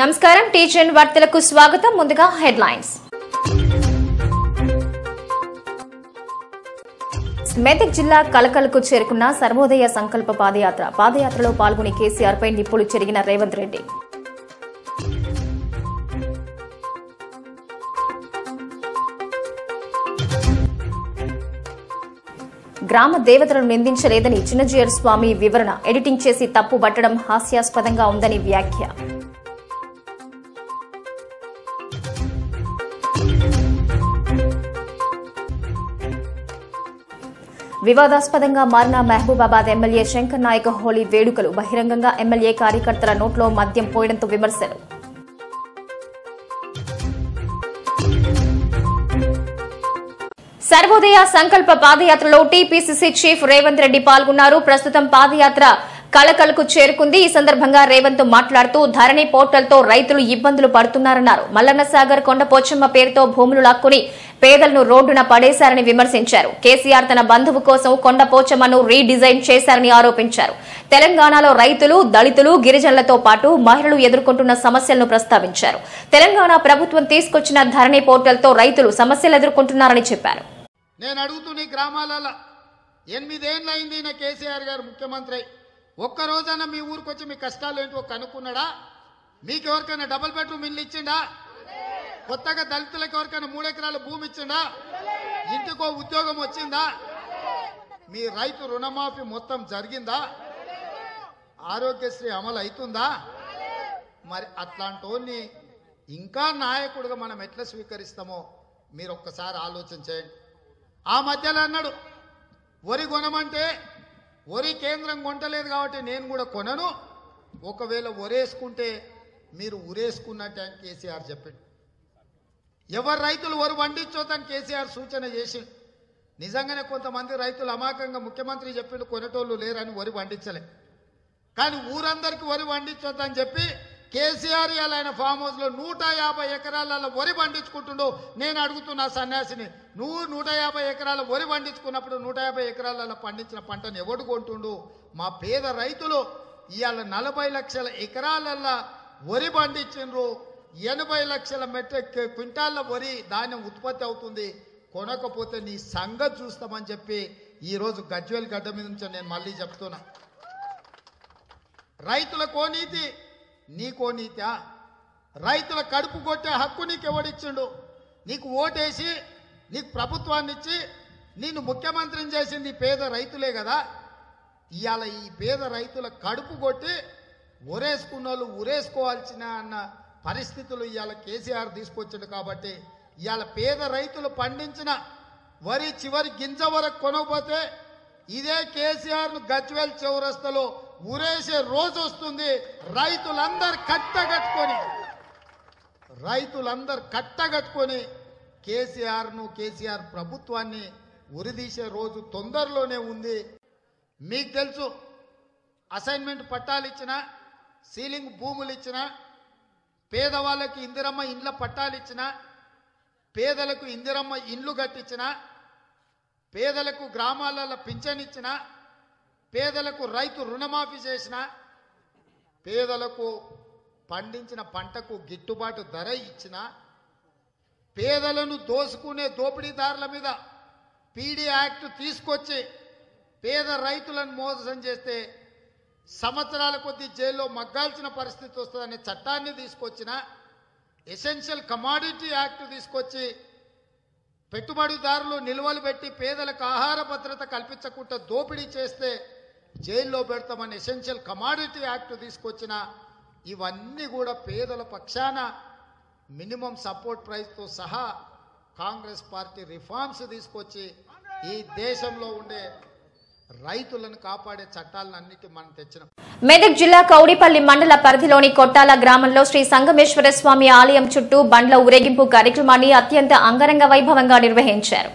నమస్కారం టీజీఎన్ వార్తలకు స్వాగతం. ముందుగా హెడ్లైన్స్. మెదక్ జిల్లా కలకలకు చేరుకున్న సర్వోదయ సంకల్ప పాదయాత్రలో పాల్గొని కేసీఆర్ పై నిప్పులు చెరిగిన రేవంత్ రెడ్డి. గ్రామ దేవతలను నిందించలేదని చిన్నజీయర్ స్వామి వివరణ ఎడిటింగ్ చేసి తప్పు పట్టడం హాస్యాస్పదంగా ఉందని వ్యాఖ్య. వివాదాస్పదంగా మారిన మహబూబాబాద్ ఎమ్మెల్యే శంకర్ నాయక్ హోలీ వేడుకలు. బహిరంగంగా ఎమ్మెల్యే కార్యకర్తల నోట్లో మద్యం పోయడంతో విమర్శలు. సర్వోదయ సంకల్ప పాదయాత్రలో టీపీసీసీ చీఫ్ రేవంత్ రెడ్డి పాల్గొన్నారు. ప్రస్తుతం పాదయాత్ర కలకలకు చేరుకుంది. ఈ సందర్భంగా రేవంత్ మాట్లాడుతూ ధరణి పోర్టల్తో రైతులు ఇబ్బందులు పడుతున్నారన్నారు. మల్లన్న సాగర్ కొండపోచమ్మ పేరుతో భూములు లాక్కుని పేదలను రోడ్డున పడేశారని విమర్శించారు. కేసీఆర్ తన బంధువు కోసం కొండపోచమ్మను రీడిజైన్ చేశారని ఆరోపించారు. తెలంగాణలో రైతులు, దళితులు, గిరిజనులతో పాటు మహిళలు ఎదుర్కొంటున్న సమస్యలను ప్రస్తావించారు. తెలంగాణ ప్రభుత్వం తీసుకొచ్చిన ధరణి పోర్టల్తో రైతులు సమస్యలు ఎదుర్కొంటున్నారని చెప్పారు. నేను అడుగుతున్న గ్రామాలలో 8 ఏళ్లైంది నా కేసీఆర్ గారు ముఖ్యమంత్రి. ఒక్కరోజైనా మీ ఊరికొచ్చి మీ కష్టాలు ఏంటో కనుక్కున్నాడా? మీకు ఎవరికైనా డబుల్ బెడ్రూమ్ ఇల్లు ఇచ్చిండా? కొత్తగా దళితులకు ఎవరికైనా 3 ఎకరాల భూమి ఇచ్చిండా? ఇంటికో ఉద్యోగం వచ్చిందా? మీ రైతు రుణమాఫీ మొత్తం జరిగిందా? ఆరోగ్యశ్రీ అమలు అవుతుందా? మరి అట్లాంటి ఇంకా నాయకుడిగా మనం ఎట్లా స్వీకరిస్తామో మీరు ఒక్కసారి ఆలోచన చేయండి. ఆ మధ్యలో అన్నాడు వరి కొనమంటే వరి కేంద్రం కొంటలేదు కాబట్టి నేను కూడా కొనను, ఒకవేళ వరేసుకుంటే మీరు ఉరేసుకున్నట్టు అని కేసీఆర్ చెప్పిండు. ఎవరు రైతులు వరి పండించొద్దని కేసీఆర్ సూచన చేసి నిజంగానే కొంతమంది రైతులు అమాయకంగా ముఖ్యమంత్రి చెప్పిండు కొనేటోళ్ళు లేరని వరి పండించలే. కానీ ఊరందరికీ వరి పండించొద్దని చెప్పి కేసీఆర్ ఆయన ఫామ్ హౌస్ లో 150 ఎకరాల వరి పండించుకుంటుండో. నేను అడుగుతున్నా సన్యాసిని, నువ్వు 150 ఎకరాల వరి పండించుకున్నప్పుడు 150 ఎకరాల పండించిన పంటను ఎవడు కొంటుండు? మా పేద రైతులు ఇవాళ 40 లక్షల ఎకరాలల్లో వరి పండించిండ్రు. 80 లక్షల మెట్రిక్ క్వింటాళ్ళ వరి ధాన్యం ఉత్పత్తి అవుతుంది. కొనకపోతే నీ సంగతి చూస్తామని చెప్పి ఈరోజు గజ్వేల్ గడ్డ మీద నుంచి నేను మళ్ళీ చెప్తున్నా. రైతులకో నీతి, నీకో నీతా? రైతుల కడుపు కొట్టే హక్కు నీకు ఎవడిచ్చిండు? నీకు ఓటేసి నీకు ప్రభుత్వాన్ని ఇచ్చి నిన్ను ముఖ్యమంత్రిని చేసింది పేద రైతులే కదా. ఇవాళ ఈ పేద రైతుల కడుపు కొట్టి ఉరేసుకున్న వాళ్ళు ఉరేసుకోవాల్సిన అన్న పరిస్థితులు ఇవాళ కేసీఆర్ తీసుకొచ్చిండు. కాబట్టి ఇవాళ పేద రైతులు పండించిన వరి చివరి గింజ వరకు కొనకపోతే ఇదే కేసీఆర్ను గజ్వేల్ చౌరస్తలో ఉరేసే రోజు వస్తుంది. రైతులందరూ కట్టగట్టుకొని కేసీఆర్ ప్రభుత్వాన్ని ఉరిదీసే రోజు తొందరలోనే ఉంది. మీకు తెలుసు, అసైన్మెంట్ పట్టాలు ఇచ్చిన, సీలింగ్ భూములు ఇచ్చిన, పేదవాళ్ళకి ఇందిరమ్మ ఇండ్ల పట్టాలు ఇచ్చిన, పేదలకు ఇందిరమ్మ ఇండ్లు కట్టించిన, పేదలకు గ్రామాలలో పింఛన్ ఇచ్చిన, పేదలకు రైతు రుణమాఫీ చేసిన, పేదలకు పండించిన పంటకు గిట్టుబాటు ధర ఇచ్చిన, పేదలను దోసుకునే దోపిడీదారుల మీద పీడీ యాక్ట్ తీసుకొచ్చి పేద రైతులను మోసం చేస్తే సంవత్సరాల కొద్దీ జైల్లో మగ్గాల్సిన పరిస్థితి వస్తుందనే చట్టాన్ని తీసుకొచ్చిన, ఎసెన్షియల్ కమాడిటీ యాక్ట్ తీసుకొచ్చి పెట్టుబడిదారులు నిల్వలు పెట్టి పేదలకు ఆహార భద్రత కల్పించకుండా దోపిడీ చేస్తే జైల్లో పెడతామని ఎసెన్షియల్ కమాడిటీ యాక్ట్ తీసుకొచ్చిన, ఇవన్నీ కూడా పేదల పక్షాన మినిమం సపోర్ట్ ప్రైస్తో సహా కాంగ్రెస్ పార్టీ రిఫార్మ్స్ తీసుకొచ్చి ఈ దేశంలో ఉండే రైతులను కాపాడే చట్టాలన్నిటి మనం తెచ్చినాం. మెదక్ జిల్లా కౌడిపల్లి మండల పరిధిలోని కొట్టాల గ్రామంలో శ్రీ సంగమేశ్వర స్వామి ఆలయం చుట్టూ బండ్ల ఊరేగింపు కార్యక్రమాన్ని అత్యంత అంగరంగ వైభవంగా నిర్వహించారు.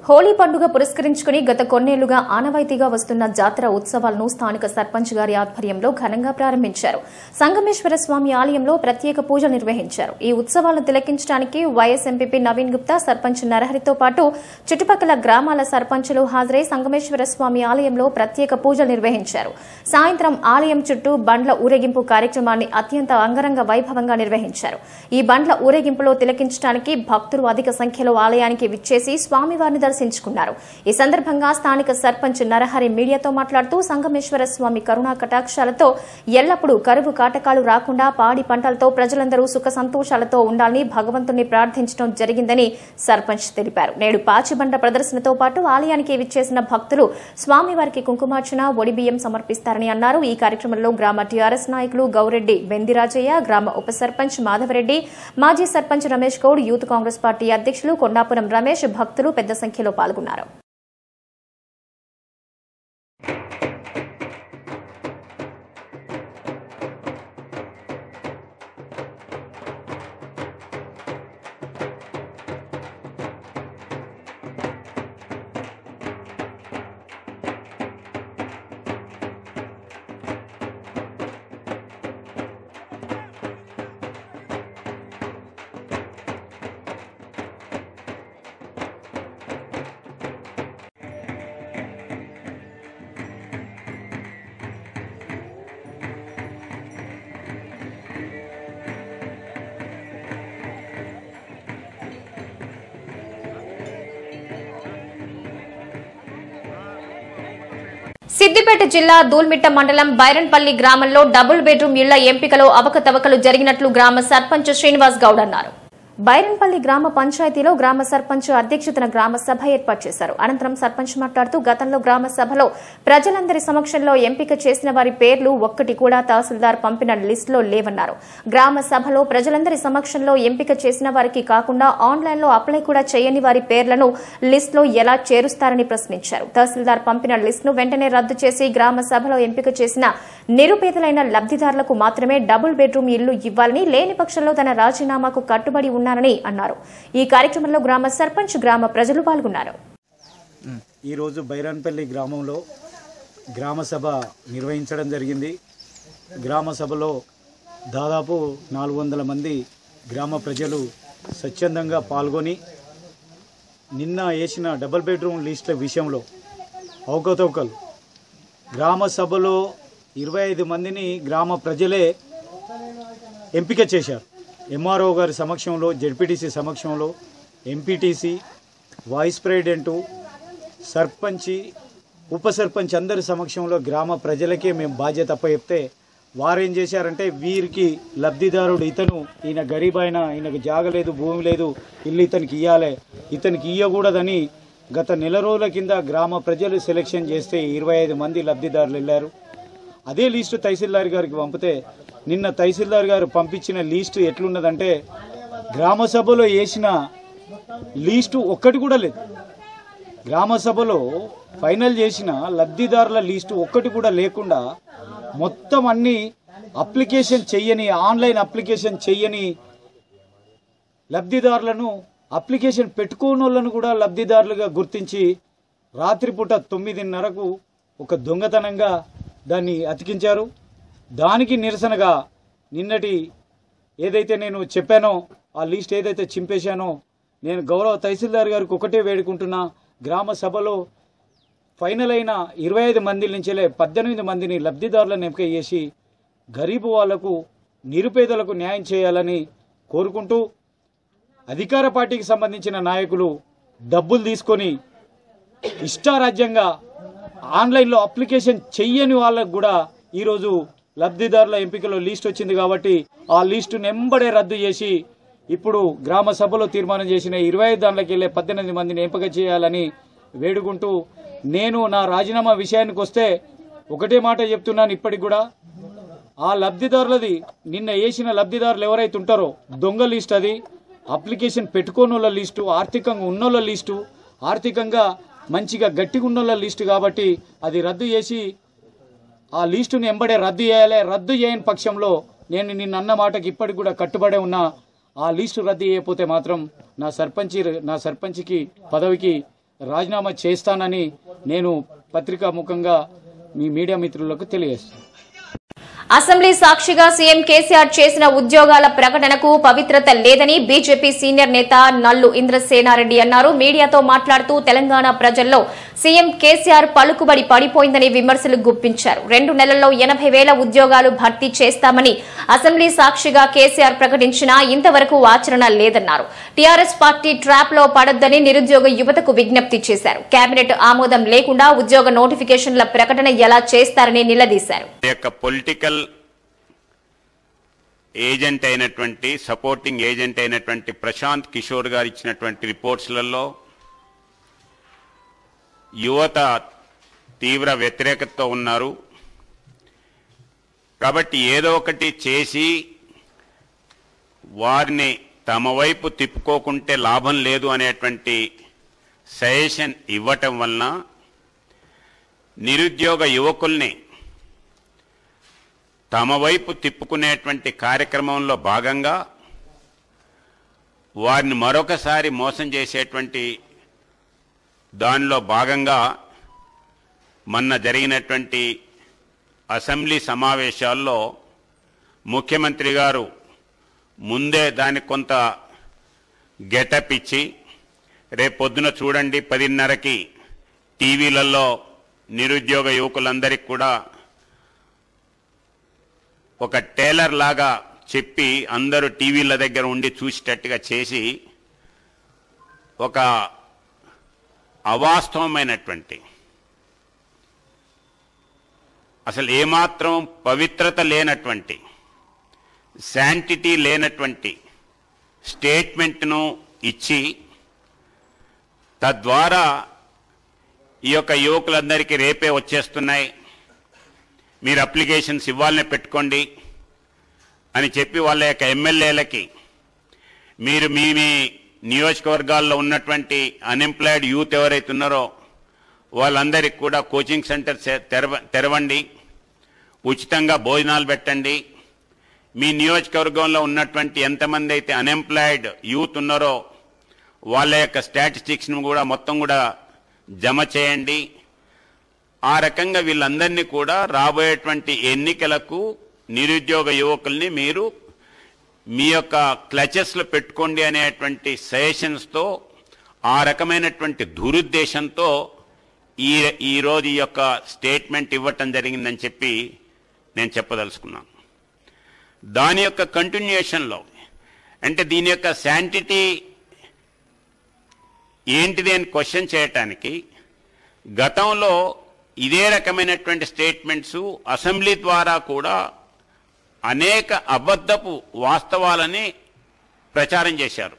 హోళీ పండుగ పురస్కరించుకుని గత కొన్నేళ్లుగా ఆనవాయితీగా వస్తున్న జాతర ఉత్సవాలను స్థానిక సర్పంచ్ గారి ఆధ్వర్యంలో ఘనంగా ప్రారంభించారు. సంగమేశ్వర స్వామి ఆలయంలో ప్రత్యేక పూజలు నిర్వహించారు. ఈ ఉత్సవాలను తిలకించడానికి వైఎస్ ఎంపీపీ నవీన్ గుప్తా, సర్పంచ్ నరహరితో పాటు చుట్టుపక్కల గ్రామాల సర్పంచులు హాజరై సంగమేశ్వర స్వామి ఆలయంలో ప్రత్యేక పూజలు నిర్వహించారు. సాయంత్రం ఆలయం చుట్టూ బండ్ల ఊరేగింపు కార్యక్రమాన్ని అత్యంత అంగరంగ వైభవంగా నిర్వహించారు. ఈ బండ్ల ఊరేగింపులో తిలకించడానికి భక్తులు అధిక సంఖ్యలో ఆలయానికి విచ్చేసి స్వామివారిని దర్శించుకున్నారు. ఈ సందర్భంగా స్థానిక సర్పంచ్ నరహరి మీడియాతో మాట్లాడుతూ సంగమేశ్వర స్వామి కరుణా కటాక్షాలతో ఎల్లప్పుడూ కరువు కాటకాలు రాకుండా పాడి పంటలతో ప్రజలందరూ సుఖ సంతోషాలతో ఉండాలని భగవంతుణ్ణి ప్రార్థించడం జరిగిందని సర్పంచ్ తెలిపారు. నేడు పాచిబండ ప్రదర్శనతో పాటు ఆలయానికి విచ్చేసిన భక్తులు స్వామివారికి కుంకుమార్చన, ఒడిబియ్యం సమర్పిస్తారని అన్నారు. ఈ కార్యక్రమంలో గ్రామ టీఆర్ఎస్ నాయకులు గౌరెడ్డి బెందిరాజయ్య, గ్రామ ఉప సర్పంచ్ మాధవరెడ్డి, మాజీ సర్పంచ్ రమేష్ గౌడ్, యూత్ కాంగ్రెస్ పార్టీ అధ్యక్షులు కొండాపురం రమేష్, భక్తులు పెద్ద సంఖ్యలో పాల్గొన్నారు. సిద్దిపేట జిల్లా దూల్మిట్ట మండలం బైరన్పల్లి గ్రామంలో డబుల్ బెడ్రూమ్ ఇళ్ల ఎంపికలో అవకతవకలు జరిగినట్లు గ్రామ సర్పంచ్ శ్రీనివాస్ గౌడ్ అన్నారు. బైరన్పల్లి గ్రామ పంచాయతీలో గ్రామ సర్పంచ్ అధ్యక్షతన గ్రామ సభ ఏర్పాటు చేశారు. అనంతరం సర్పంచ్ మాట్లాడుతూ గతంలో గ్రామ సభలో ప్రజలందరి సమక్షంలో ఎంపిక చేసిన వారి పేర్లు ఒక్కటి కూడా తహసీల్దార్ పంపిన లిస్టులో లేవన్నారు. గ్రామ సభలో ప్రజలందరి సమక్షంలో ఎంపిక చేసిన వారికి కాకుండా ఆన్లైన్లో అప్లై కూడా చేయని వారి పేర్లను లిస్టులో ఎలా చేరుస్తారని ప్రశ్నించారు. తహసీల్దార్ పంపిన లిస్టును వెంటనే రద్దు చేసి గ్రామ సభలో ఎంపిక చేసిన నిరుపేదలైన లబ్దిదారులకు మాత్రమే డబుల్ బెడ్రూమ్ ఇల్లు ఇవ్వాలని, లేని పక్షంలో తన రాజీనామాకు కట్టుబడి ఉన్నారని అన్నారు. ఈ కార్యక్రమంలో గ్రామ సర్పంచ్, గ్రామ ప్రజలు పాల్గొన్నారు. ఈ రోజు బైరాన్పల్లి గ్రామంలో గ్రామ సభ నిర్వహించడం జరిగింది. గ్రామ సభలో దాదాపు 400 మంది గ్రామ ప్రజలు స్వచ్ఛందంగా పాల్గొని నిన్న వేసిన డబుల్ బెడ్రూమ్ లిస్టుల విషయంలో అవకతవకలు గ్రామ సభలో 25 మందిని గ్రామ ప్రజలే ఎంపిక చేశారు. ఎంఆర్ఓ గారి సమక్షంలో, జెడ్పీటీసీ సమక్షంలో, ఎంపీటీసీ, వైస్ ప్రెసిడెంటు, సర్పంచి, ఉప సర్పంచ్ అందరి సమక్షంలో గ్రామ ప్రజలకే మేము బాధ్యత అప్పచెప్తే వారేం చేశారంటే వీరికి లబ్ధిదారుడు ఇతను, ఈయన గరీబ్ అయిన, ఈయనకు జాగలేదు, భూమి లేదు, ఇల్లు ఇతనికి ఇవ్వాలి, ఇతనికి ఇవ్వకూడదని గత నెల రోజుల కింద గ్రామ ప్రజలు సెలెక్షన్ చేస్తే 25 మంది లబ్ధిదారులు వెళ్ళారు. అదే లిస్టు తహసీల్దార్ గారికి పంపితే నిన్న తహసీల్దార్ గారు పంపించిన లిస్టు ఎట్లున్నదంటే గ్రామ సభలో వేసిన లిస్టు ఒక్కటి కూడా లేదు. గ్రామ సభలో ఫైనల్ చేసిన లబ్ధిదారుల లిస్టు ఒక్కటి కూడా లేకుండా మొత్తం అన్ని అప్లికేషన్ చెయ్యని, ఆన్లైన్ అప్లికేషన్ చెయ్యని లబ్ధిదారులను, అప్లికేషన్ పెట్టుకోని వాళ్ళను కూడా లబ్ధిదారులుగా గుర్తించి రాత్రిపూట 9:30కు ఒక దొంగతనంగా దాన్ని అతికించారు. దానికి నిరసనగా నిన్నటి ఏదైతే నేను చెప్పానో ఆ లిస్ట్ ఏదైతే చింపేశానో నేను గౌరవ తహసీల్దార్ గారికి ఒకటే వేడుకుంటున్నా, గ్రామ సభలో ఫైనల్ అయిన 25 మంది నుంచి 18 మందిని లబ్ధిదారులను ఎంపిక చేసి గరీబు వాళ్లకు, నిరుపేదలకు న్యాయం చేయాలని కోరుకుంటూ అధికార పార్టీకి సంబంధించిన నాయకులు డబ్బులు తీసుకొని ఇష్టారాజ్యంగా ఆన్లైన్లో అప్లికేషన్ చెయ్యని వాళ్ళకు కూడా ఈరోజు లబ్ధిదారుల ఎంపికలో లిస్ట్ వచ్చింది కాబట్టి ఆ లిస్టు నెంబడే రద్దు చేసి ఇప్పుడు గ్రామ సభలో తీర్మానం చేసిన 25 దాంట్లోకి వెళ్ళే 18 మందిని ఎంపిక చేయాలని వేడుకుంటూ నేను నా రాజీనామా విషయానికి వస్తే ఒకటే మాట చెప్తున్నాను. ఇప్పటికి కూడా ఆ లబ్ధిదారులది నిన్న వేసిన లబ్ధిదారులు ఎవరైతే ఉంటారో దొంగ లిస్ట్, అది అప్లికేషన్ పెట్టుకోని వాళ్ళ లిస్టు, ఆర్థికంగా ఉన్నోళ్ళ లిస్టు, ఆర్థికంగా మంచిగా గట్టిగా ఉన్నోళ్ళ లిస్టు కాబట్టి అది రద్దు చేసి ఆ లిస్టుని ఎంబడే రద్దు చేయాలి. రద్దు చేయని పక్షంలో నేను నిన్న అన్న మాటకి ఇప్పటికి కూడా కట్టుబడే ఉన్నా. ఆ లిస్టు రద్దు చేయకపోతే మాత్రం నా సర్పంచ్కి పదవికి రాజీనామా చేస్తానని నేను పత్రికా ముఖంగా మీ మీడియా మిత్రులకు తెలియజేస్తాను. అసెంబ్లీ సాక్షిగా సీఎం కేసీఆర్ చేసిన ఉద్యోగాల ప్రకటనకు పవిత్రత లేదని బీజేపీ సీనియర్ నేత నల్లు ఇంద్రసేనారెడ్డి అన్నారు. మీడియాతో మాట్లాడుతూ తెలంగాణ ప్రజల్లో సీఎం కేసీఆర్ పలుకుబడి పడిపోయిందని విమర్శలు గుప్పించారు. 2 నెలల్లో 80,000 ఉద్యోగాలు భర్తీ చేస్తామని అసెంబ్లీ సాక్షిగా కేసీఆర్ ప్రకటించినా ఇంతవరకు ఆచరణ లేదన్నారు. టీఆర్ఎస్ పార్టీ ట్రాప్ లో పడొద్దని నిరుద్యోగ యువతకు విజ్ఞప్తి చేశారు. కేబినెట్ ఆమోదం లేకుండా ఉద్యోగ నోటిఫికేషన్ల ప్రకటన ఎలా చేస్తారని నిలదీశారు. పొలిటికల్ ఏజెంట్ అయినటువంటి సపోర్టింగ్ ఏజెంట్ అయినటువంటి ప్రశాంత్ కిషోర్ గారు ఇచ్చినటువంటి రిపోర్ట్స్లలో యువత తీవ్ర వ్యతిరేకతతో ఉన్నారు. కాబట్టి ఏదో ఒకటి చేసి వారిని తమ వైపు తిప్పుకోకుంటే లాభం లేదు అనేటువంటి సజెషన్ ఇవ్వటం వలన నిరుద్యోగ యువకుల్ని తమ వైపు తిప్పుకునేటువంటి కార్యక్రమంలో భాగంగా వారిని మరొకసారి మోసం చేసేటువంటి దానిలో భాగంగా మొన్న జరిగినటువంటి అసెంబ్లీ సమావేశాల్లో ముఖ్యమంత్రి గారు ముందే దానికి కొంత గెటప్ ఇచ్చి రేపు పొద్దున చూడండి 10:30కి టీవీలలో నిరుద్యోగ యువకులందరికీ కూడా ఒక టేలర్ లాగా చెప్పి అందరూ టీవీల దగ్గర ఉండి చూసేటట్టుగా చేసి ఒక అవాస్తవమైనటువంటి అసలు ఏమాత్రం పవిత్రత లేనటువంటి శాంటిటీ లేనటువంటి స్టేట్మెంట్ను ఇచ్చి తద్వారా ఈ యొక్క యువకులందరికీ రేపే వచ్చేస్తున్నాయి, మీరు అప్లికేషన్స్ ఇవ్వాలనే పెట్టుకోండి అని చెప్పి వాళ్ళ యొక్క ఎమ్మెల్యేలకి మీరు మీ నియోజకవర్గాల్లో ఉన్నటువంటి అన్ఎంప్లాయిడ్ యూత్ ఎవరైతే ఉన్నారో వాళ్ళందరికీ కూడా కోచింగ్ సెంటర్స్ తెరవండి, ఉచితంగా భోజనాలు పెట్టండి, మీ నియోజకవర్గంలో ఉన్నటువంటి ఎంతమంది అయితే అన్ఎంప్లాయిడ్ యూత్ ఉన్నారో వాళ్ళ యొక్క స్టాటిస్టిక్స్ను కూడా మొత్తం కూడా జమ చేయండి. ఆ రకంగా వీళ్ళందరినీ కూడా రాబోయేటువంటి ఎన్నికలకు నిరుద్యోగ యువకుల్ని మీరు మీ యొక్క క్లచెస్లో పెట్టుకోండి అనేటువంటి సజెషన్స్తో ఆ రకమైనటువంటి దురుద్దేశంతో ఈరోజు ఈ యొక్క స్టేట్మెంట్ ఇవ్వటం జరిగిందని చెప్పి నేను చెప్పదలుచుకున్నాను. దాని యొక్క కంటిన్యూషన్లో అంటే దీని యొక్క శాంటిటీ ఏంటిది అని క్వశ్చన్ చేయటానికి గతంలో ఇదే రకమైనటువంటి స్టేట్మెంట్స్ అసెంబ్లీ ద్వారా కూడా అనేక అబద్ధపు వాస్తవాలని ప్రచారం చేశారు.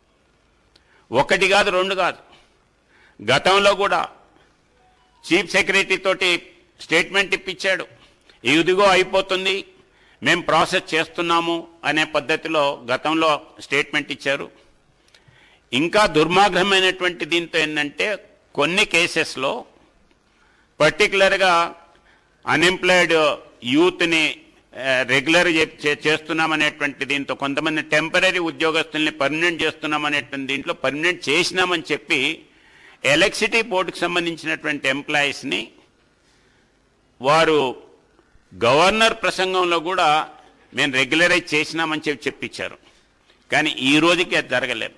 1 కాదు 2 కాదు. గతంలో కూడా చీఫ్ సెక్రటరీ తోటి స్టేట్మెంట్ ఇప్పించాడు, ఇదిగో అయిపోతుంది మేము ప్రాసెస్ చేస్తున్నాము అనే పద్ధతిలో గతంలో స్టేట్మెంట్ ఇచ్చారు. ఇంకా దుర్మార్గమైనటువంటి దీంతో ఏంటంటే కొన్ని కేసెస్లో పర్టికులర్గా అన్ఎంప్లాయిడ్ యూత్ని రెగ్యులర్ చేస్తున్నామనేటువంటి దీంతో కొంతమంది టెంపరీ ఉద్యోగస్తుల్ని పర్మనెంట్ చేస్తున్నామనేటువంటి దీంట్లో పర్మనెంట్ చేసినామని చెప్పి ఎలక్ట్రిసిటీ బోర్డుకు సంబంధించినటువంటి ఎంప్లాయీస్ని వారు గవర్నర్ ప్రసంగంలో కూడా మేము రెగ్యులరైజ్ చేసినామని చెప్పించారు. కానీ ఈ రోజుకి అది జరగలేదు.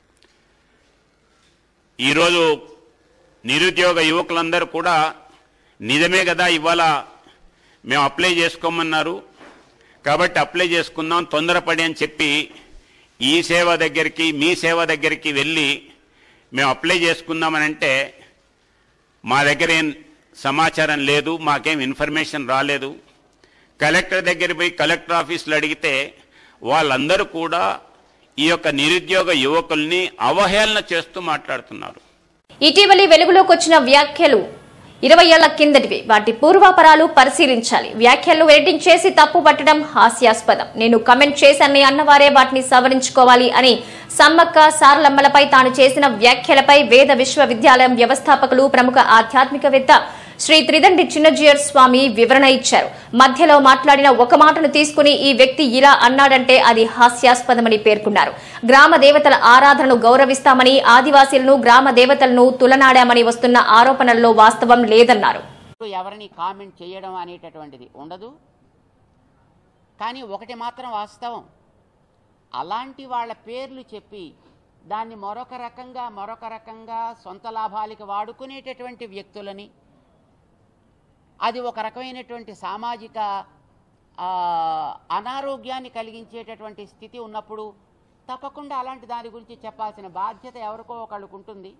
ఈరోజు నిరుద్యోగ యువకులందరూ కూడా నిజమే కదా ఇవాళ మేము అప్లై చేసుకోమన్నారు కాబట్టి అప్లై చేసుకుందాం తొందరపడి అని చెప్పి ఈ సేవ దగ్గరికి మీ సేవ దగ్గరికి వెళ్ళి మేము అప్లై చేసుకుందామని అంటే మా దగ్గర ఏం సమాచారం లేదు, మాకేం ఇన్ఫర్మేషన్ రాలేదు. కలెక్టర్ దగ్గర పోయి కలెక్టర్ ఆఫీసులో అడిగితే వాళ్ళందరూ కూడా ఈ యొక్క నిరుద్యోగ యువకుల్ని అవహేళన చేస్తూ మాట్లాడుతున్నారు. ఇటీవలి వెలుగులోకి వచ్చిన వ్యాఖ్యలు 20 ఏళ్ల కిందటివి. వాటి పూర్వాపరాలు పరిశీలించాలి. వ్యాఖ్యలు ఎడిటింగ్ చేసి తప్పు పట్టడం హాస్యాస్పదం. నేను కమెంట్ చేశానని అన్నవారే వాటిని సవరించుకోవాలి అని సమ్మక్క సారలమ్మలపై తాను చేసిన వ్యాఖ్యలపై వేద విశ్వవిద్యాలయం వ్యవస్థాపకులు ప్రముఖ ఆధ్యాత్మికవేత్త శ్రీ త్రిదండి చిన్నజీయర్ స్వామి వివరణ ఇచ్చారు. మధ్యలో మాట్లాడిన ఒక మాటను తీసుకుని ఈ వ్యక్తి ఇలా అన్నాడంటే అది హాస్యాస్పదమని పేర్కొన్నారు. గ్రామ దేవతల ఆరాధనను గౌరవిస్తామని, ఆదివాసీలను గ్రామ దేవతలను తులనాడామని వస్తున్న ఆరోపణల్లో వాస్తవం లేదన్నారు. ఎవరిని కామెంట్ చేయడం అనేటటువంటిది ఉండదు. కానీ ఒకటి మాత్రం వాస్తవం, అలాంటి వాళ్ళ పేర్లు చెప్పి దాన్ని మరొక రకంగా సొంత లాభాలకి వాడుకునేటటువంటి వ్యక్తులని, అది ఒక రకమైనటువంటి సామాజిక అనారోగ్యాన్ని కలిగించేటటువంటి స్థితి ఉన్నప్పుడు తప్పకుండా అలాంటి దాని గురించి చెప్పాల్సిన బాధ్యత ఎవరికో ఒకళ్ళకు ఉంటుంది.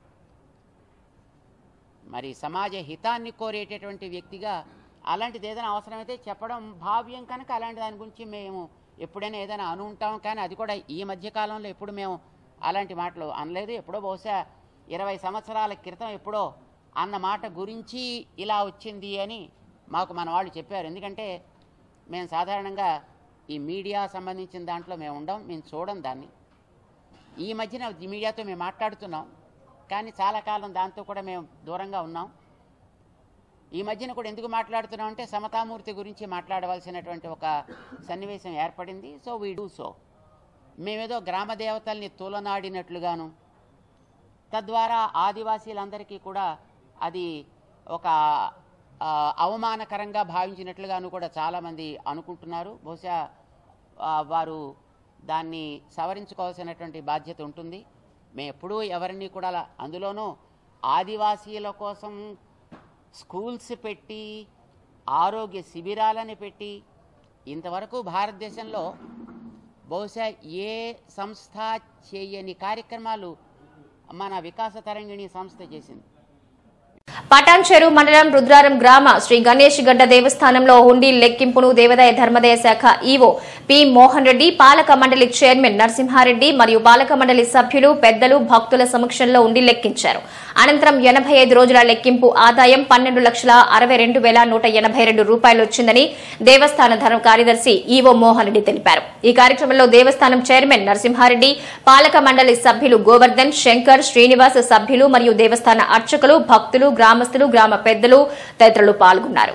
మరి సమాజ హితాన్ని కోరేటటువంటి వ్యక్తిగా అలాంటిది ఏదైనా అవసరమైతే చెప్పడం భావ్యం కనుక అలాంటి దాని గురించి మేము ఎప్పుడైనా ఏదైనా అను ఉంటాం. కానీ అది కూడా ఈ మధ్యకాలంలో ఎప్పుడు మేము అలాంటి మాటలు అనలేదు. ఎప్పుడో బహుశా 20 సంవత్సరాల క్రితం ఎప్పుడో అన్న మాట గురించి ఇలా వచ్చింది అని మాకు మన వాళ్ళు చెప్పారు. ఎందుకంటే మేము సాధారణంగా ఈ మీడియా సంబంధించిన దాంట్లో మేము మేము చూడం దాన్ని. ఈ మధ్యన మీడియాతో మేము మాట్లాడుతున్నాం, కానీ చాలా కాలం దాంతో కూడా మేము దూరంగా ఉన్నాం. ఈ మధ్యన కూడా ఎందుకు మాట్లాడుతున్నాం అంటే సమతామూర్తి గురించి మాట్లాడవలసినటువంటి ఒక సన్నివేశం ఏర్పడింది. So we do so. మేమేదో గ్రామ దేవతల్ని తూలనాడినట్లుగాను, తద్వారా ఆదివాసీలందరికీ కూడా అది ఒక అవమానకరంగా భావించినట్లుగాను కూడా చాలామంది అనుకుంటున్నారు. బహుశా వారు దాన్ని సవరించుకోవాల్సినటువంటి బాధ్యత ఉంటుంది. మేము ఎప్పుడూ ఎవరిని కూడా అందులోనూ ఆదివాసీల కోసం స్కూల్స్ పెట్టి, ఆరోగ్య శిబిరాలని పెట్టి, ఇంతవరకు భారతదేశంలో బహుశా ఏ సంస్థ చేయని కార్యక్రమాలు మన వికాస తరంగిణి సంస్థ చేసింది. పటాన్చెరు మండలం రుద్రారం గ్రామ శ్రీ గణేష్ గడ్డ దేవస్థానంలో హుండీ లెక్కింపును దేవాదాయ ధర్మదాయ శాఖ ఈవో పి మోహన్ రెడ్డి, పాలక మండలి చైర్మన్ నరసింహారెడ్డి మరియు పాలక మండలి సభ్యులు, పెద్దలు, భక్తుల సమక్షంలో హుండీ లెక్కించారు. అనంతరం 85 రోజుల లెక్కింపు ఆదాయం 12,62,182 రూపాయలు వచ్చిందని దేవస్థాన ధర్మ కార్యదర్శి ఈవో మోహన్ రెడ్డి తెలిపారు. ఈ కార్యక్రమంలో దేవస్థానం చైర్మన్ నరసింహారెడ్డి, పాలక మండలి సభ్యులు గోవర్ధన్, శంకర్, శ్రీనివాస్, సభ్యులు మరియు దేవస్థాన అర్చకులు, భక్తులు, గ్రామస్తులు, గ్రామ పెద్దలు తదితరులు పాల్గొన్నారు.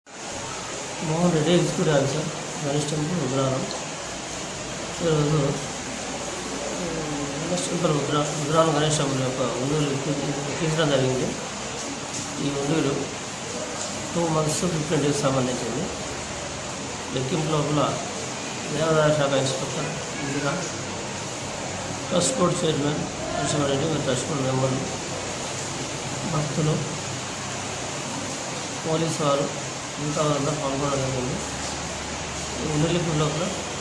రుద్రారం గణేష్ టెంపుల్ యొక్క ఉండులు తీర్చడం జరిగింది. ఈ ఉండులు 2 months 15 days సంబంధించింది. లెక్కింపు లోపల దేవాదాయ శాఖ inspector Indira, trust board chairman Narasimhareddy, trust board మెంబర్లు, భక్తులు, పోలీసు వారు ఇంకా వారందరూ పాల్గొనడం జరిగింది. ఈ ఉండి లెక్కింపు లోపల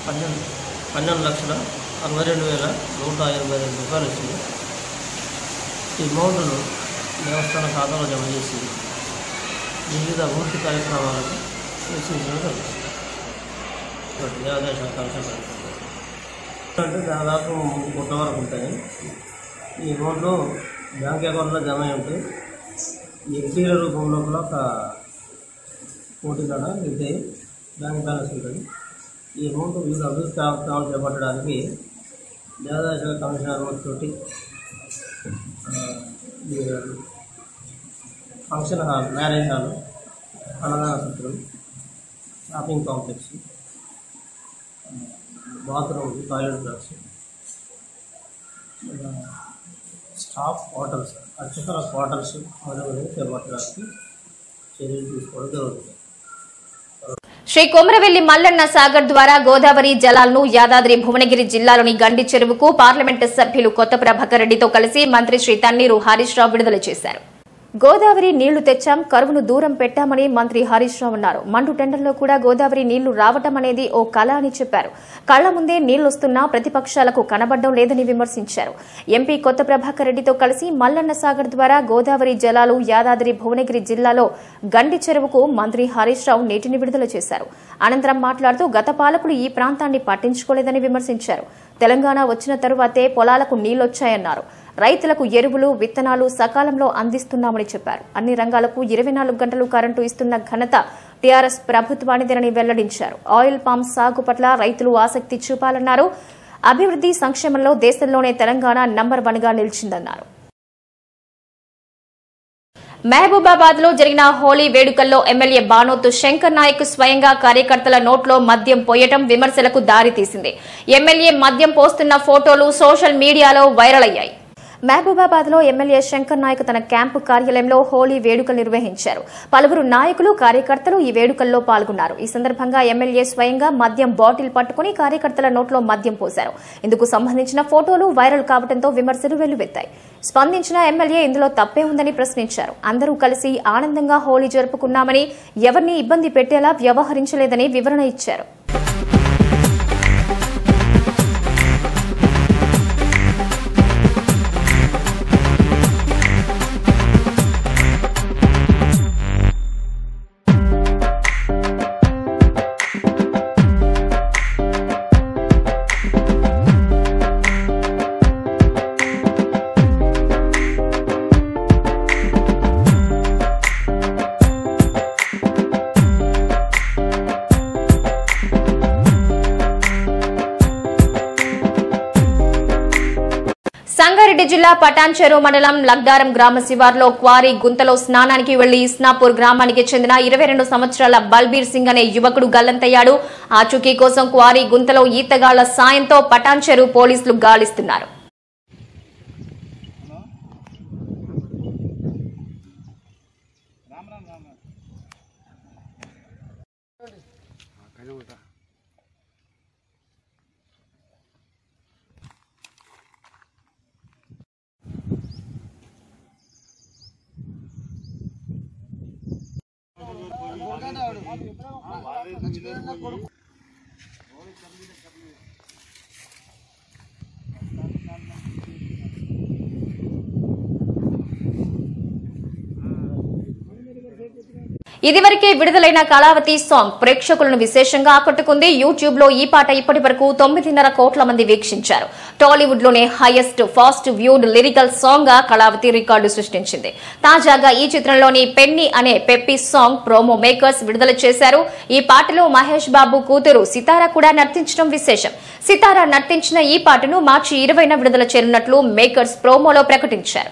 12,62,182 రూపాయలు వచ్చింది. ఈ అమౌంట్ను దేవస్థాన ఖాతాలో జమ చేసి వివిధ అభివృద్ధి కార్యక్రమాలకు సూచించడం జరుగుతుంది. దేవాదాయ శాఖ అంటే దాదాపు 1 కోట్ల వరకు ఉంటాయి. ఈ అమౌంట్లు బ్యాంక్ అకౌంట్లో జమ అయి ఉంటాయి. ఈ ఎఫ్డీల రూపంలో కూడా ఒక 1 కోటి మిగతా బ్యాంక్ బ్యాలెన్స్ ఉంటుంది. ఈ అమౌంట్ వివిధ అభివృద్ధి కార్యక్రమాలు చేపట్టడానికి దేవాదాయ శాఖ కమిషనర్ తోటి ఫంక్షన్ హాల్, మ్యారేజ్ హాల్, అన్నదాన సత్రం, shopping complex, bathroom, toilet blocks, staff quarters, అర్చకుల క్వార్టర్స్ మొదలైనవి చేపట్టడానికి చర్యలు తీసుకోవడం జరుగుతుంది. శ్రీ కొమరవెల్లి మల్లన్న సాగర్ ద్వారా గోదావరి జలాలను యాదాద్రి భువనగిరి జిల్లాలోని గండి చెరువుకు పార్లమెంటు సభ్యులు కొత్త ప్రభాకర్ రెడ్డితో కలిసి మంత్రి శ్రీ తన్నీరు హరీష్ రావు విడుదల చేశారు. గోదావరి నీళ్లు తెచ్చాం, కరువును దూరం పెట్టామని మంత్రి హరీష్ రావు అన్నారు. మండు టెండర్లో కూడా గోదావరి నీళ్లు రావటం అనేది ఓ కళ అని చెప్పారు. కళ్ల ముందే నీళ్లొస్తున్నా ప్రతిపక్షాలకు కనబడడం లేదని విమర్శించారు. ఎంపీ కొత్త ప్రభాకర్ రెడ్డితో కలిసి మల్లన్న సాగర్ ద్వారా గోదావరి జలాలు యాదాద్రి భువనగిరి జిల్లాలో గండి చెరువుకు మంత్రి హరీష్ రావు నీటిని విడుదల చేశారు. అనంతరం మాట్లాడుతూ గత పాలకులు ఈ ప్రాంతాన్ని పట్టించుకోలేదని విమర్శించారు. తెలంగాణ వచ్చిన తరువాతే పొలాలకు నీళ్లొచ్చాయన్నారు. రైతులకు ఎరువులు, విత్తనాలు సకాలంలో అందిస్తున్నామని చెప్పారు. అన్ని రంగాలకు 24 గంటలు కరెంటు ఇస్తున్న ఘనత టీఆర్ఎస్ ప్రభుత్వానిదేనని వెల్లడించారు. ఆయిల్ పామ్ సాగు పట్ల రైతులు ఆసక్తి చూపాలన్నారు. అభివృద్ధి సంక్షేమంలో దేశంలోనే తెలంగాణ నంబర్ 1గా నిలిచిందన్నారు. మహబూబాబాద్ లో జరిగిన హోలీ వేడుకల్లో ఎమ్మెల్యే బానోతు శంకర్ నాయక్ స్వయంగా కార్యకర్తల నోట్లో మద్యం పోయటం విమర్శలకు దారితీసింది. ఎమ్మెల్యే మద్యం పోస్తున్న ఫోటోలు సోషల్ మీడియాలో వైరల్ అయ్యాయి. మహబూబాబాద్ లో ఎమ్మెల్యే శంకర్ నాయక్ తన క్యాంపు కార్యాలయంలో హోలీ వేడుకలు నిర్వహించారు. పలువురు నాయకులు, కార్యకర్తలు ఈ వేడుకల్లో పాల్గొన్నారు. ఈ సందర్భంగా ఎమ్మెల్యే స్వయంగా మద్యం బాటిల్ పట్టుకుని కార్యకర్తల నోట్లో మద్యం పోశారు. ఇందుకు సంబంధించిన ఫోటోలు వైరల్ కావడంతో విమర్శలు వెల్లువెత్తాయి. స్పందించిన ఎమ్మెల్యే ఇందులో తప్పే ఉందని ప్రశ్నించారు. అందరూ కలిసి ఆనందంగా హోలీ జరుపుకున్నామని, ఎవరిని ఇబ్బంది పెట్టేలా వ్యవహరించలేదని వివరణ ఇచ్చారు. సంగారెడ్డి జిల్లా పటాన్చెరు మండలం లగ్దారం గ్రామ శివార్లో క్వారీ గుంతలో స్నానానికి వెళ్లి ఇస్నాపూర్ గ్రామానికి చెందిన 22 సంవత్సరాల బల్బీర్ సింగ్ అనే యువకుడు గల్లంతయ్యాడు. ఆచూకీ కోసం క్వారీ గుంతలో ఈతగాళ్ల సాయంతో పటాన్చెరు పోలీసులు గాలిస్తున్నారు. ఇదివరకే విడుదలైన కళావతి సాంగ్ ప్రేక్షకులను విశేషంగా ఆకట్టుకుంది. యూట్యూబ్ లో ఈ పాట ఇప్పటి వరకు 9.5 కోట్ల మంది వీక్షించారు. టాలీవుడ్ లోనే highest fast viewed lyrical song గా కళావతి రికార్డు సృష్టించింది. తాజాగా ఈ చిత్రంలోని పెన్ని అనే పెప్పీ సాంగ్ ప్రోమో మేకర్స్ విడుదల చేశారు. ఈ పాటలో మహేష్ బాబు కూతురు సితారా కూడా నర్తించడం విశేషం. సితారా నర్తించిన ఈ పాటను మార్చి 20న విడుదల చేయనున్నట్లు మేకర్స్ ప్రోమోలో ప్రకటించారు.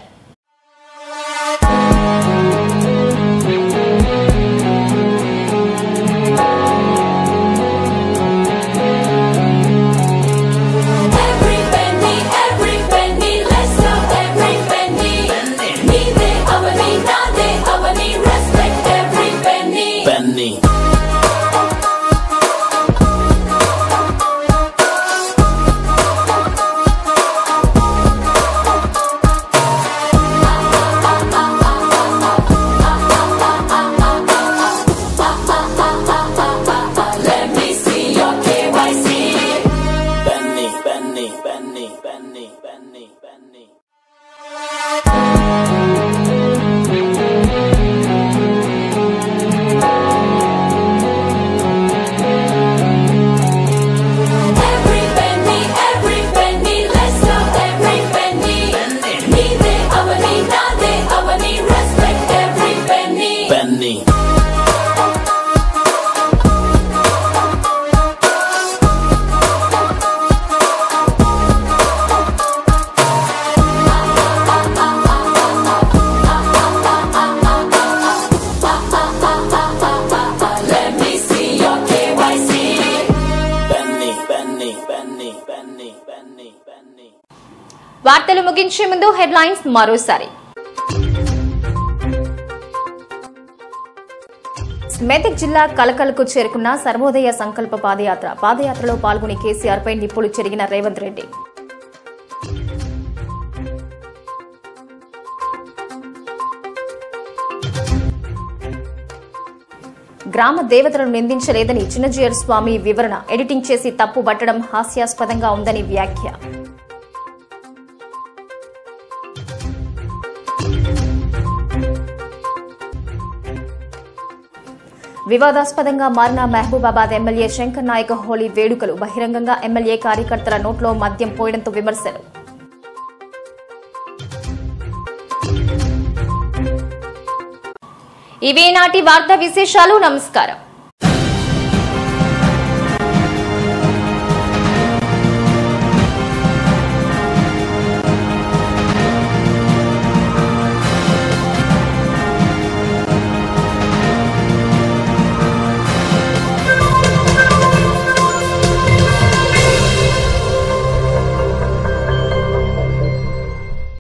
వార్తలు ముగించే ముందు హెడ్లైన్స్ మరోసారి. మెదక్ జిల్లా కలకలకు చేరుకున్న సర్వోదయ సంకల్ప పాదయాత్ర. పాదయాత్రలో పాల్గొని కేసీఆర్ పై నిప్పులు చెరిగిన రేవంత్ రెడ్డి. గ్రామ దేవతలను నిందించలేదని చిన్నజీయర్ స్వామి వివరణ. ఎడిటింగ్ చేసి తప్పు పట్టడం హాస్యాస్పదంగా ఉందని వ్యాఖ్య. వివాదాస్పదంగా మారిన మహబూబాబాద్ ఎమ్మెల్యే శంకర్ నాయక్ హోలీ వేడుకలు. బహిరంగంగా ఎమ్మెల్యే కార్యకర్తల నోట్లో మద్యం పోయడంతో విమర్శలు. ఇవే నాటి వార్తా విశేషాలు. నమస్కారం.